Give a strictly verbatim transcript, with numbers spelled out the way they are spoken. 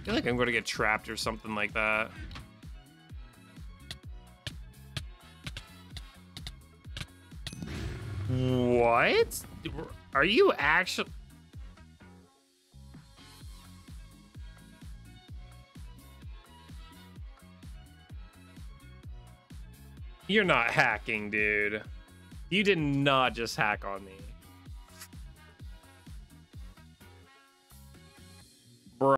I feel like I'm going to get trapped or something like that. What? Are you actually... You're not hacking, dude. You did not just hack on me.